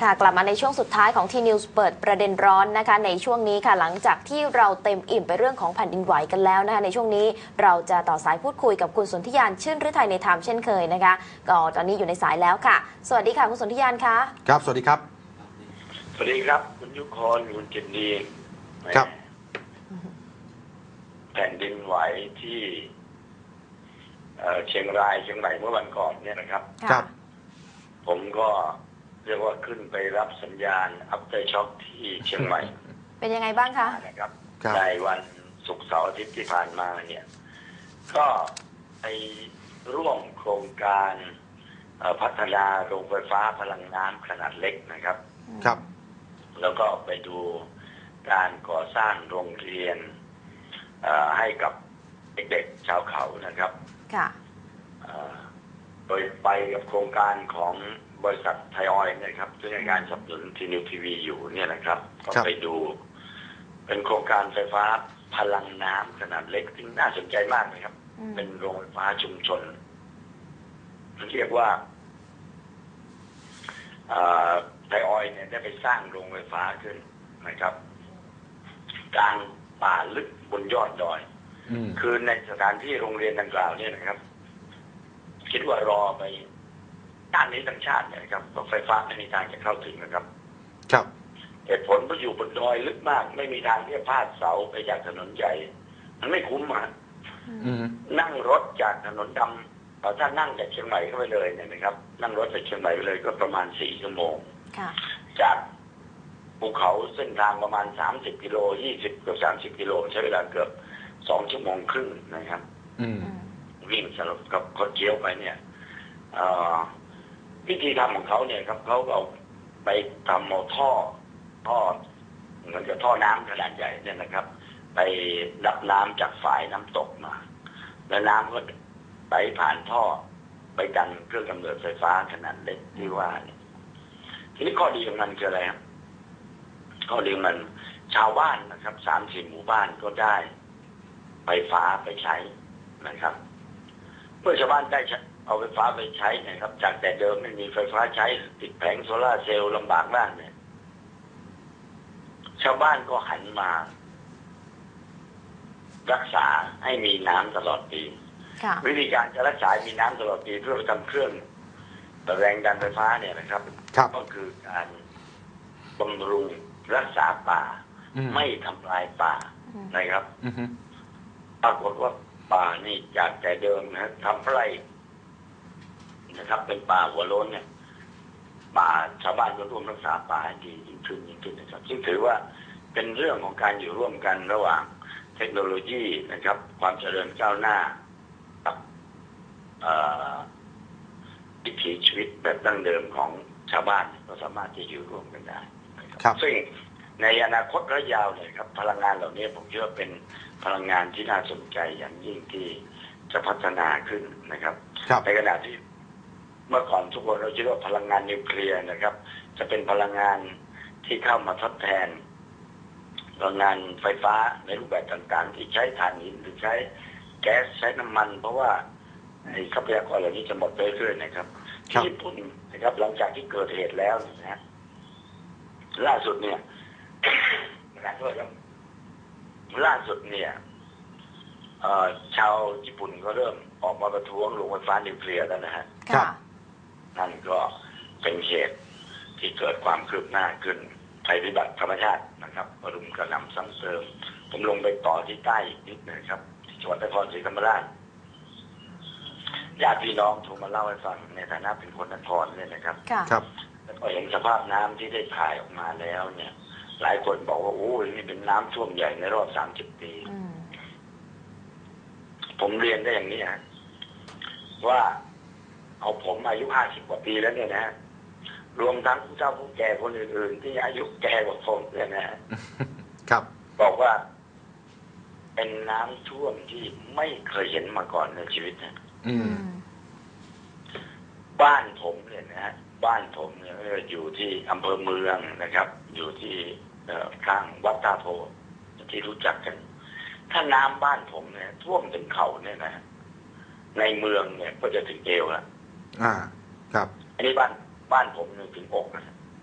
ค่ะกลับมาในช่วงสุดท้ายของทีนิวส์เปิดประเด็นร้อนนะคะในช่วงนี้ค่ะหลังจากที่เราเต็มอิ่มไปเรื่องของแผ่นดินไหวกันแล้วนะคะในช่วงนี้เราจะต่อสายพูดคุยกับคุณสนธิยานชื่นฤทัยในธรรมเช่นเคยนะคะก็ตอนนี้อยู่ในสายแล้วค่ะสวัสดีค่ะคุณสนธิยานคะครับสวัสดีครับสวัสดีครับคุณยุครคุณเจนดีครับแผ่นดินไหวที่เชียงรายเชียงใหม่เมื่อวันก่อนเนี่ยนะครับครับผมก็เรียกว่าขึ้นไปรับสัญญาณอัปเตอร์ช็อคที่เชียงใหม่เป็นยังไงบ้างคะนะครับในวันศุกร์เสาร์อาทิตย์ที่ผ่านมาเนี่ยก็ไปร่วมโครงการพัฒนาโรงไฟฟ้าพลังน้ำขนาดเล็กนะครับครับแล้วก็ไปดูการก่อสร้างโรงเรียนให้กับเด็กๆชาวเขานะครับค่ะโดยไปกับโครงการของบริษัทไทยออยล์นะครับซึ่งในการสนับสนุนทีนิวทีวีอยู่เนี่ยนะครับก็ไปดูเป็นโครงการไฟฟ้าพลังน้ำขนาดเล็กที่น่าสนใจมากนะครับเป็นโรงไฟฟ้าชุมชนเรียกว่าไทยออยล์เนี่ยได้ไปสร้างโรงไฟฟ้าขึ้นนะครับกลางป่าลึกบนยอดดอยคือในสถานที่โรงเรียนดังกล่าวเนี่ยนะครับคิดว่ารอไปด้านนี้ทั้งชาติเนี่ยครับไฟฟ้าไม่มีทางจะเข้าถึงนะครับครับเหตุผลเพราะอยู่บนดอยลึกมากไม่มีทางที่จะพาดเสาไปจากถนนใหญ่มันไม่คุ้มอ่ะนั่งรถจากถนนดำถ้านั่งจากเชียงใหม่เข้าไปเลยเนี่ยนะครับนั่งรถจากเชียงใหม่ไปเลยก็ประมาณ4 ชั่วโมงจากภูเขาเส้นทางประมาณ30 กิโล20 กับ30 กิโลใช้เวลาเกือบ2 ชั่วโมงครึ่งนะครับวิ่งสลับกับคดเคี้ยวไปเนี่ยวิธีทำของเขาเนี่ยครับเขาเอาไปทำเอาท่อเหมือนกับท่อน้ำขนาดใหญ่เนี่ยนะครับไปรับน้ำจากฝ่ายน้ำตกมาแล้วน้ำก็ไหลผ่านท่อไปดันเครื่องกำเนิดไฟฟ้าขนาดเล็กที่ว่าเนี่ยทีนี้ข้อดีของมันคืออะไรครับข้อดีมันชาวบ้านนะครับ3-4 หมู่บ้านก็ได้ไฟฟ้าไปใช้นะครับเมื่อชาวบ้านได้เอาไฟฟ้าไปใช้นะครับจากแต่เดิมไม่มีไฟฟ้าใช้ติดแผงโซล่าร์เซลล์ลำบากมากเนี่ยชาวบ้านก็หันมารักษาให้มีน้ำตลอดปีวิธีการจะรักษามีน้ำตลอดปีเพื่อทำเครื่องแรงดันไฟฟ้าเนี่ยนะครับก็คือการบำรุงรักษาป่าไม่ทำลายป่านะครับปรากฏว่าป่านี่จากแต่เดิมนะทำไร่นะครับเป็นป่าหัวโล้นเนี่ยป่าชาวบ้านก็ร่วมรักษาป่าดียิ่งขึ้นนะครับซึ่งถือว่าเป็นเรื่องของการอยู่ร่วมกันระหว่างเทคโนโลยีนะครับความเจริญก้าวหน้ากับวิถีชีวิตแบบดั้งเดิมของชาวบ้านก็สามารถที่อยู่ร่วมกันได้ครับซึ่งในอนาคตระยะยาวเนี่ยครับพลังงานเหล่านี้ผมเชื่อเป็นพลังงานที่น่าสนใจอย่างยิ่งที่จะพัฒนาขึ้นนะครับในขณะที่เมื่อก่อนทุกคนเราคิดว่าพลังงานนิวเคลียร์นะครับจะเป็นพลังงานที่เข้ามาทดแทนพลังงานไฟฟ้าในรูปแบบต่างๆที่ใช้ถ่านหินหรือใช้แก๊สใช้น้ำมันเพราะว่าทรัพยากรเหล่านี้จะหมดไปเรื่อยๆนะครับที่ญี่ปุ่นนะครับหลังจากที่เกิดเหตุแล้วนะล่าสุดเนี่ยชาวญี่ปุ่นก็เริ่มออกมาประท้วงโรงไฟฟ้านิวเคลียร์แล้วนะฮะนั่นก็เป็นเหตุที่เกิดความคืบหน้าขึ้นภัยพิบัติธรรมชาตินะครับรุมกระหน่ำซ้ำเติมผมลงไปต่อที่ใต้อีกนิดนะครับที่จังหวัดนครศรีธรรมราชญาติพี่น้องโทรมาเล่าให้ฟังในฐานะเป็นคนนครเนี่ยนะครับแล้วก็เห็นสภาพน้ำที่ได้ถ่ายออกมาแล้วเนี่ยหลายคนบอกว่าโอ้ยนี่เป็นน้ำท่วมใหญ่ในรอบ30 ปีผมเรียนได้อย่างนี้ฮะว่าเอาผมอายุ50 กว่าปีแล้วเนี่ยนะรวมทั้งผู้เฒ่าผู้แก่คนอื่นๆที่อายุแก่กว่าผมเนี่ยนะครับบอกว่าเป็นน้ำท่วมที่ไม่เคยเห็นมาก่อนในชีวิตนะบ้านผมเนี่ยนะฮะบ้านผมเนี่ยอยู่ที่อำเภอเมืองนะครับอยู่ที่ข้างวัดตาโพที่รู้จักกันถ้าน้ำบ้านผมเนี่ยท่วมถึงเข่าเนี่ยนะในเมืองเนี่ยก็จะถึงเอวแล้วครับอันนี้บ้านผมเนี่ยถึงอกนะ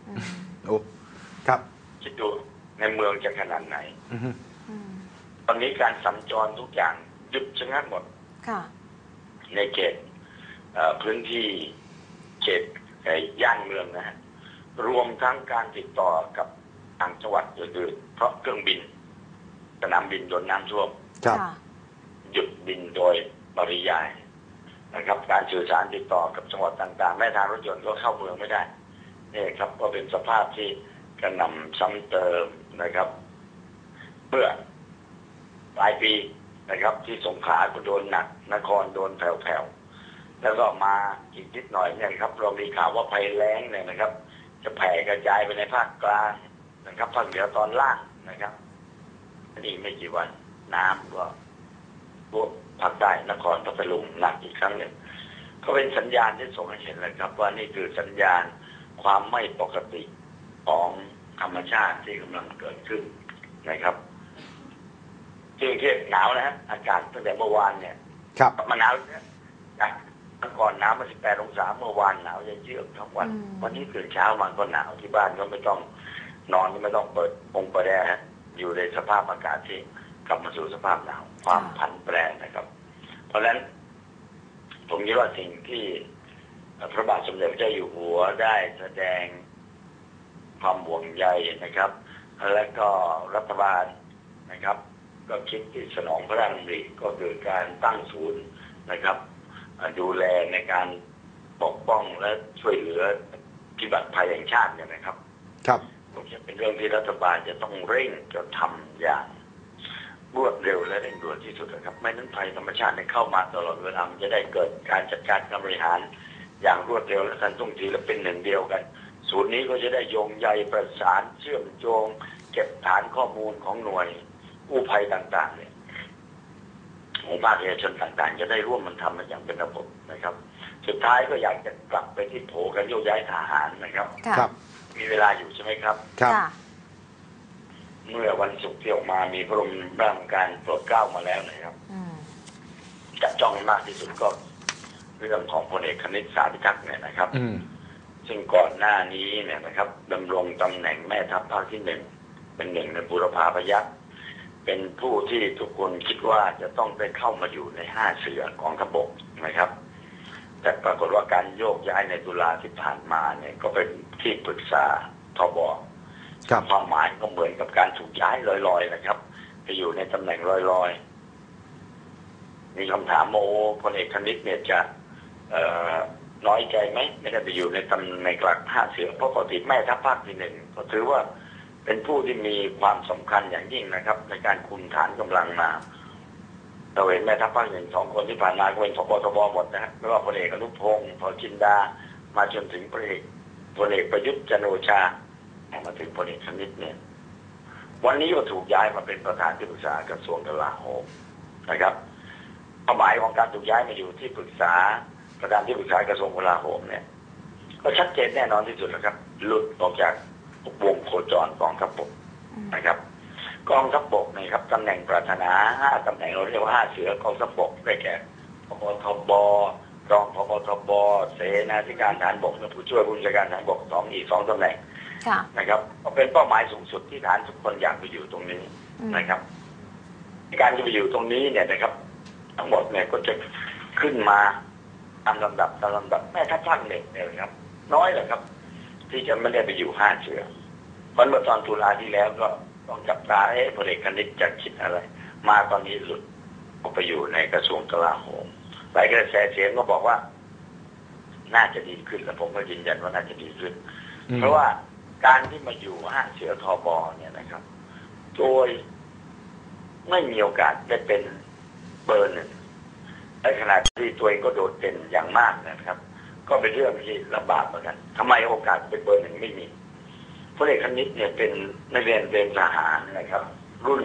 โอ้ครับคิดดูในเมืองจะขนาดไหนอืมตอนนี้การสัญจรทุกอย่างหยุดชะงักหมดค่ะในเขตพื้นที่เขตย่านเมืองนะฮะรวมทั้งการติดต่อกับต่างจังหวัดอื่นๆเพราะเครื่องบินสนามบินโดนน้ำท่วมครับหยุดบินโดยปริยายนะครับ การสื่อสารติดต่อกับจังหวัดต่างๆแม้ทางรถยนต์ก็เข้าเมืองไม่ได้นี่ครับก็เป็นสภาพที่กระหน่ำซ้ำเติมนะครับเมื่อปลายปีนะครับที่สงขลาก็โดนหนักนครโดนแผ่วๆแล้วก็มาอีกนิดหน่อยเนี่ยครับเรามีข่าวว่าภัยแล้งเนี่ยนะครับ จะแผ่กระจายไปในภาคกลางนะครับภาคเหนือตอนล่างนะครับนี่ไม่กี่วันน้ำก็พวกภาคใต้นครพัทลุงหนักอีกครั้งหนึ่งก็เป็นสัญญาณที่ส่งให้เห็นเลยครับว่านี่คือสัญญาณความไม่ปกติของธรรมชาติที่กำลังเกิดขึ้นนะครับกรุงเทพหนาวนะฮะอากาศตั้งแต่เมื่อวานเนี่ยครับมาหนาวเนี่ยจากเมื่อก่อนหนาวมา18 องศาเมื่อวานหนาวเยือกทั้งวัน วันนี้ตื่นเช้ามาก็หนาวที่บ้านก็ไม่ต้องนอนไม่ต้องเปิดเปิดแอร์อยู่ในสภาพอากาศที่กลับมาสู่สภาพหนาวความผันแปรนะครับ เพราะฉะนั้นผมคิดว่าสิ่งที่พระบาทสมเด็จพระเจ้าอยู่หัวได้แสดงความห่วงใยนะครับ และก็รัฐบาลนะครับ ก็คิดที่สนองพระราชดำริก็คือการตั้งศูนย์นะครับดูแลในการปกป้องและช่วยเหลือพิบัติภัยแห่งชาติเนี่ยนะครับครับผมจะเป็นเรื่องที่รัฐบาลจะต้องเร่งจะทำอย่างรวดเร็วและเร่งด่วนที่สุดนะครับไม่นั้นภัยธรรมชาติเข้ามาตลอดเวลามันจะได้เกิดการจัดการการบริหารอย่างรวดเร็วและทันท่วงทีและเป็นหนึ่งเดียวกันศูนย์นี้ก็จะได้โยงใยประสานเชื่อมโยงเก็บฐานข้อมูลของหน่วยกู้ภัยต่างๆเนี่ยของภาคเอกชนต่างๆจะได้ร่วมมันทำมันอย่างเป็นระบบนะครับสุดท้ายก็อยากจะกลับไปที่โผกันโยกย้ายทหารนะครับครับมีเวลาอยู่ใช่ไหมครับครับเมื่อวันศุกร์ที่ออกมามีพระบรมราชการโปรดเกล้ามาแล้วนะครับจับจ้องมากที่สุดก็เรื่องของพลเอกคณิตสาพิทักษ์เนี่ยนะครับ ซึ่งก่อนหน้านี้เนี่ยนะครับดำรงตำแหน่งแม่ทัพภาคที่ 1เป็นหนึ่งในบุรพาพยัคฆ์เป็นผู้ที่ทุกคนคิดว่าจะต้องได้เข้ามาอยู่ใน5 เสือกองทัพบกนะครับ แต่ปรากฏว่าการโยกย้ายในตุลาที่ผ่านมาเนี่ยก็เป็นที่ปรึกษาทบ.ความหมายก็เหมือนกับการถูกย้ายลอยๆนะครับไปอยู่ในตำแหน่งลอยๆมีคำถามพลเอกคณิตเนี่ยจะน้อยใจไหมไม่ได้ไปอยู่ในตำแหน่งหลัก5 เสือเพราะปกติแม่ทัพภาคที่ 1ก็ถือว่าเป็นผู้ที่มีความสำคัญอย่างยิ่งนะครับ ในการคุมฐานกำลังมาเราเห็นแม่ทัพภาค 1 2 คนที่ผ่านมาก็เป็นผบ.ทบ.หมดนะไม่ว่าพลเอกอนุพงศ์พลจินดามาจนถึงพลเอกประยุทธ์จันทร์โอชามาถึงพลเอกคณิตเนี่ยวันนี้ก็ถูกย้ายมาเป็นประธานที่ปรึกษากระทรวงกลาโหมนะครับความหมายของการถูกย้ายมาอยู่ที่ปรึกษาประธานที่ปรึกษากระทรวงกลาโหมเนี่ยก็ชัดเจนแน่นอนที่สุดแล้วครับหลุดออกจากวงโคจรกองทัพบกนะครับกองทัพบกนี่ครับตำแหน่งปรารถนา5 ตำแหน่งเราเรียกว่า5 เสือกองทัพบกได้แก่พบ.ทบ.รองพบ.ทบ.เสนาธิการทหารบกและผู้ช่วยผู้บัญชาการทหารบกอีก 2 ตำแหน่งนะครับก็เป็นเป้าหมายสูงสุดที่ทหารทุกคนอยากไปอยู่ตรงนี้นะครับการจะไปอยู่ตรงนี้เนี่ยนะครับทั้งหมดเนี่ยก็จะขึ้นมาตามลำดับแม่ทัพภาค 1เนี่ยครับน้อยแหละครับที่จะไม่ได้ไปอยู่5 เสือเพราะเมื่อตอนตุลาที่แล้วก็ต้องจับตาพลเอกคณิตจะคิดอะไรมาตอนนี้หลุดออกไปอยู่ในกระทรวงกลาโหมหลายกระแสเสียงก็บอกว่าน่าจะดีขึ้นและผมก็ยืนยันว่าน่าจะดีขึ้นเพราะว่าการที่มาอยู่5 เสือทบ.เนี่ยนะครับโดยไม่มีโอกาสได้เป็นเบอร์ 1ในขณะที่ตัวเองก็โดดเด่นอย่างมากนะครับ ก็เป็นเรื่องที่ลำบากเหมือนกันทำไมโอกาสเป็นเบอร์ 1ไม่มีพลเอกคณิตเนี่ยเป็นนักเรียนเตรียมทหารนะครับรุ่น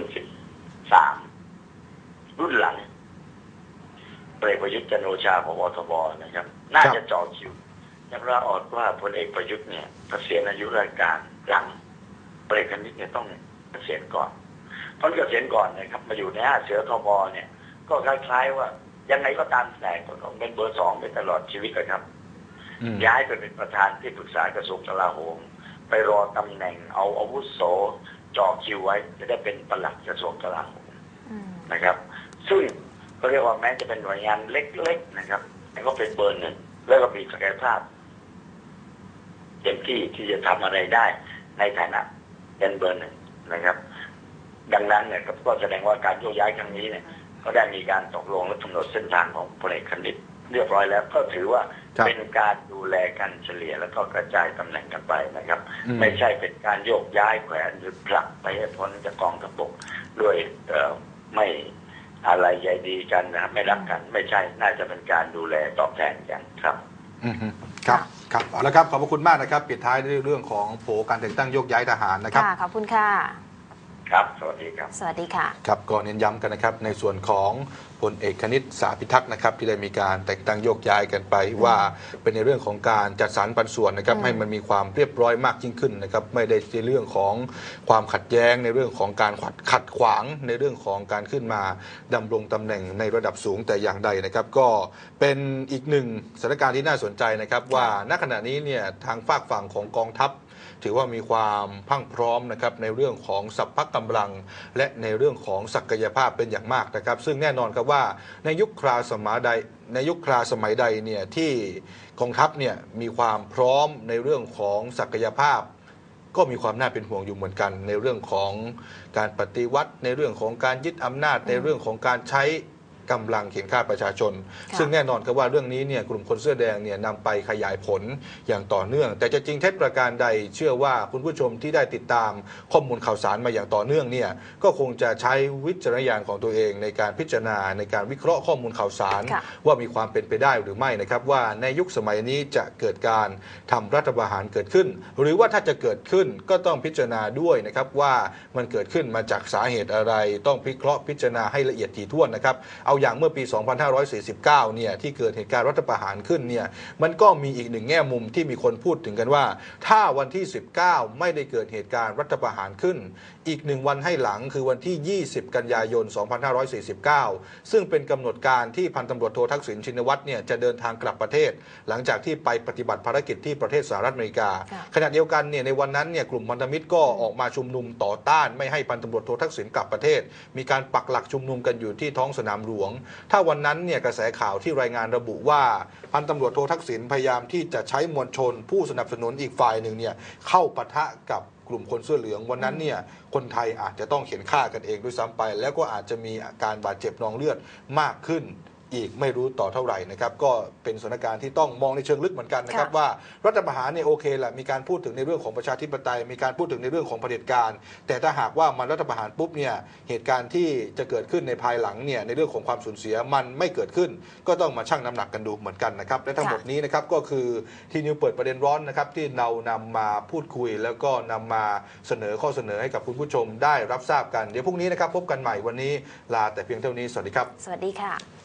13รุ่นหลังพลเอกประยุทธ์จันทร์โอชาผบ.ทบ.นะครับน่าจะจ่อคิวยังปรากฏว่าพลเอกประยุทธ์เนี่ยเกษียณอายุราชการหลังพลเอกคณิตเนี่ยต้องเกษียณก่อนเพราะเกษียณก่อนนะครับมาอยู่ใน5 เสือทบ.เนี่ยก็คล้ายๆว่ายังไงก็ตามแต่ก็ต้องเป็นเบอร์ 2ไปตลอดชีวิตเลยครับย้ายไปเป็นประธานที่ปรึกษากระทรวงกลาโหมไปรอตำแหน่งเอาอาวุโสจ่อคิวไว้จะได้เป็นปลัดกระทรวงกลาโหมนะครับซึ่งก็เรียกว่าแม้จะเป็นหน่วยงานเล็กๆนะครับแต่ก็เป็นเบอร์หนึ่งแล้วก็มีศักยภาพเต็มที่จะทำอะไรได้ในฐานะเป็นเบอร์หนึ่งนะครับดังนั้นเนี่ยก็แสดงว่าการโยกย้ายครั้งนี้เนี่ยก็ได้มีการตกลงและกำหนดเส้นทางของพลเอกคณิตเรียบร้อยแล้วก็ถือว่าเป็นการดูแลกันเฉลี่ยแล้วก็กระจายตำแหน่งกันไปนะครับไม่ใช่เป็นการโยกย้ายแขวนหรือผลักไปให้พ้นจากกองทัพบกด้วยไม่อะไรใยดีกันนะครับไม่รักกันไม่ใช่น่าจะเป็นการดูแลตอบแทนกันครับครับเอาละครับขอบคุณมากนะครับปิดท้ายด้วยเรื่องของโผการแต่งตั้งโยกย้ายทหารนะครับขอบคุณค่ะครับสวัสดีครับสวัสดีค่ะครับก็เน้นย้ำกันนะครับในส่วนของพลเอกคณิตสาพิทักษ์นะครับที่ได้มีการแต่งตั้งโยกย้ายกันไปว่าเป็นในเรื่องของการจัดสรรปันส่วนนะครับให้มันมีความเรียบร้อยมากยิ่งขึ้นนะครับไม่ได้ในเรื่องของความขัดแย้งในเรื่องของการขัดขวางในเรื่องของการขึ้นมาดำรงตำแหน่งในระดับสูงแต่อย่างใดนะครับก็เป็นอีกหนึ่งสถานการณ์ที่น่าสนใจนะครับว่าณขณะนี้เนี่ยทางฝากฝั่งของกองทัพถือว่ามีความพรั่งพร้อมนะครับในเรื่องของสัพพะกำลังและในเรื่องของศักยภาพเป็นอย่างมากนะครับซึ่งแน่นอนครับว่าในยุคคราสมัยใดเนี่ยที่กองทัพเนี่ยมีความพร้อมในเรื่องของศักยภาพก็มีความน่าเป็นห่วงอยู่เหมือนกันในเรื่องของการปฏิวัติในเรื่องของการยึดอำนาจในเรื่องของการใช้กำลังเขียนฆ่าประชาชนซึ่งแน่นอนครับว่าเรื่องนี้เนี่ยกลุ่มคนเสื้อแดงเนี่ยนำไปขยายผลอย่างต่อเนื่องแต่จะจริงเท็จประการใดเชื่อว่าคุณผู้ชมที่ได้ติดตามข้อมูลข่าวสารมาอย่างต่อเนื่องเนี่ยก็คงจะใช้วิจารณญาณของตัวเองในการพิจารณาในการวิเคราะห์ข้อมูลข่าวสารว่ามีความเป็นไปได้หรือไม่นะครับว่าในยุคสมัยนี้จะเกิดการทำรัฐประหารเกิดขึ้นหรือว่าถ้าจะเกิดขึ้นก็ต้องพิจารณาด้วยนะครับว่ามันเกิดขึ้นมาจากสาเหตุอะไรต้องพิเคราะห์พิจารณาให้ละเอียดถี่ถ้วนนะครับเอาอย่างเมื่อปี 2549 เนี่ยที่เกิดเหตุการณ์รัฐประหารขึ้นเนี่ยมันก็มีอีกหนึ่งแง่มุมที่มีคนพูดถึงกันว่าถ้าวันที่ 19 ไม่ได้เกิดเหตุการณ์รัฐประหารขึ้นอีก1 วันให้หลังคือวันที่ 20 กันยายน 2549 ซึ่งเป็นกำหนดการที่พันตำรวจโททักษิณชินวัตรเนี่ยจะเดินทางกลับประเทศหลังจากที่ไปปฏิบัติภารกิจที่ประเทศสหรัฐอเมริกาขณะเดียวกันเนี่ยในวันนั้นเนี่ยกลุ่มพันธมิตรก็ออกมาชุมนุมต่อต้านไม่ให้พันตำรวจโททักษิณกลับประเทศมีการปักหลักชุมนุมกันอยู่ที่ท้องสนามหลวงถ้าวันนั้นเนี่ยกระแสข่าวที่รายงานระบุว่าพันตำรวจโททักษิณพยายามที่จะใช้มวลชนผู้สนับสนุนอีกฝ่ายหนึ่งเนี่ยเข้าปะทะกับกลุ่มคนเสื้อเหลืองวันนั้นเนี่ยคนไทยอาจจะต้องเข็นฆ่ากันเองด้วยซ้ำไปแล้วก็อาจจะมีอาการบาดเจ็บนองเลือดมากขึ้นอีกไม่รู้ต่อเท่าไหร่นะครับก็เป็นสถานการณ์ที่ต้องมองในเชิงลึกเหมือนกันนะครับว่ารัฐประหารเนี่ยโอเคแหละมีการพูดถึงในเรื่องของประชาธิปไตยมีการพูดถึงในเรื่องของเผด็จการแต่ถ้าหากว่ามันรัฐประหารปุ๊บเนี่ยเหตุการณ์ที่จะเกิดขึ้นในภายหลังเนี่ยในเรื่องของความสูญเสียมันไม่เกิดขึ้นก็ต้องมาชั่งน้ำหนักกันดูเหมือนกันนะครับและทั้งหมดนี้นะครับก็คือที่นิวเปิดประเด็นร้อนนะครับที่เรานำมาพูดคุยแล้วก็นำมาเสนอข้อเสนอให้กับคุณผู้ชมได้รับทราบกันเดี๋ยวพรุ่งนี้นะครับพบกันใหม่วันนี้ลาแต่เพียงเท่านี้สวัสดีครับสวัสดีค่ะ